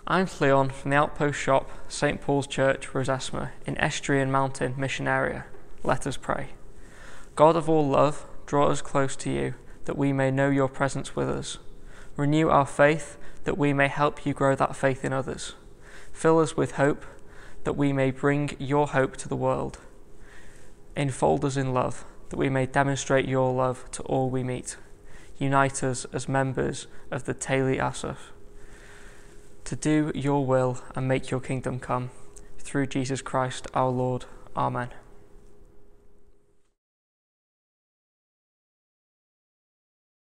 I'm Llyon from the Outpost shop, St Paul's Church, Rhosesmor, in Estrian Mountain Mission Area. Let us pray. God of all love, draw us close to you, that we may know your presence with us. Renew our faith, that we may help you grow that faith in others. Fill us with hope, that we may bring your hope to the world. Enfold us in love, that we may demonstrate your love to all we meet. Unite us as members of the Teili Asaph, to do your will and make your kingdom come. Through Jesus Christ our Lord. Amen.